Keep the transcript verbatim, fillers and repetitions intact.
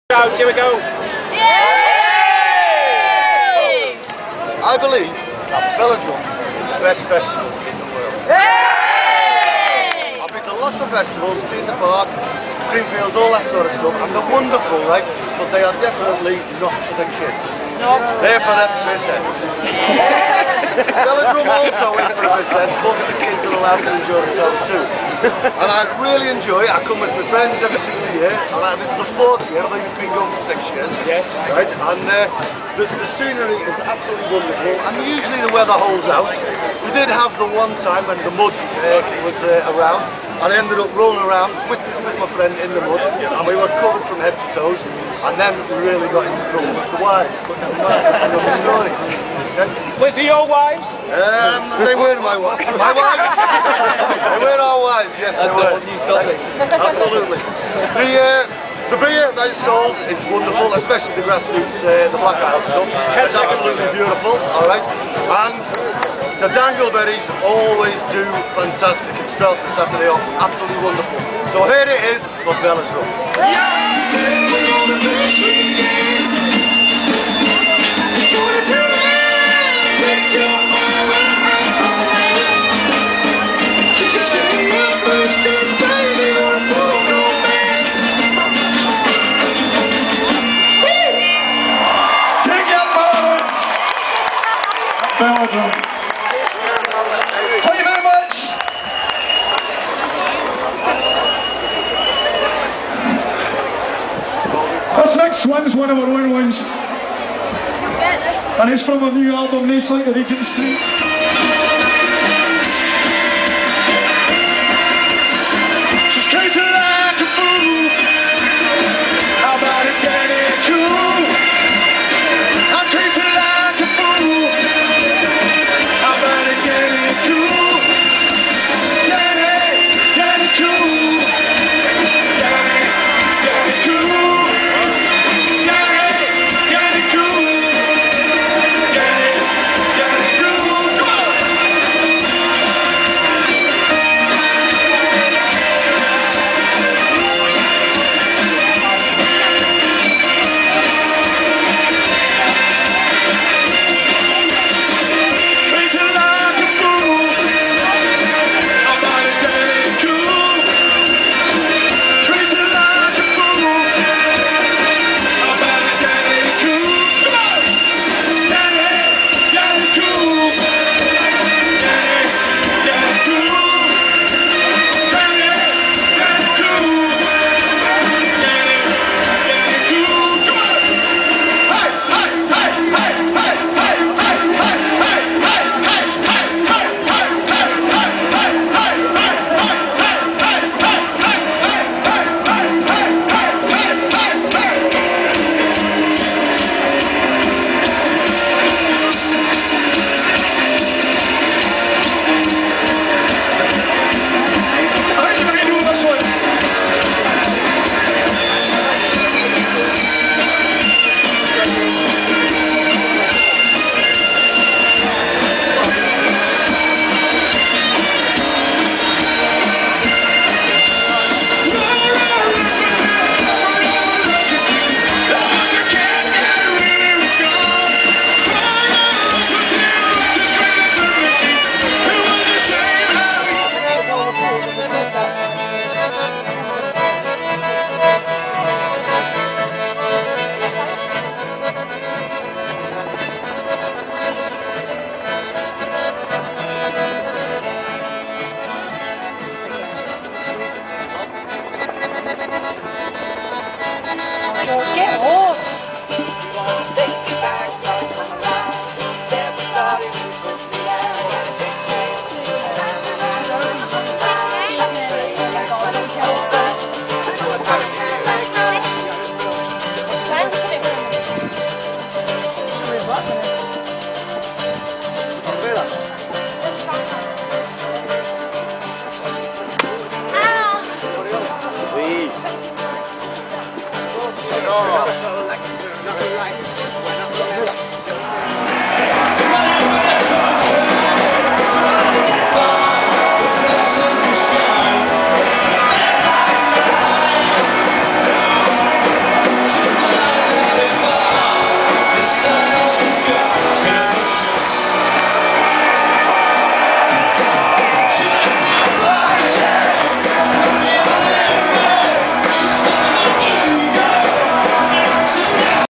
Here we go. Yay! I believe that Velodrome is the best festival in the world. Yay! I've been to lots of festivals, Tea in the Park, Greenfields, all that sort of stuff, and they're wonderful, right? But they are definitely not for the kids. No. They're for the percent. Velodrome also is for the percent, but the kids are allowed to enjoy themselves too. And I really enjoy it. I come with my friends every single year, and I, this is the fourth year. I think it's been going for six years. Yes. Right, and uh, the, the scenery is absolutely wonderful, and usually the weather holds out. We did have the one time when the mud uh, was uh, around, and I ended up rolling around with, with my friend in the mud, and we were covered from head to toes, and then we really got into trouble with the wives, but never mind, that's another story. Okay? With your wives? Um, they weren't my wives. My wives? They weren't our wives, yes they were. Absolutely. The, uh, the beer that is sold is wonderful, especially the grassroots, uh, the Black Isle stuff. It's absolutely beautiful, alright. And the dangleberries always do fantastic and start the Saturday off absolutely wonderful. So here it is for Velodrome. Velodrome. Thank you very much. This next one's one of our own ones, and it's from our new album, Nice Like the Regent Street.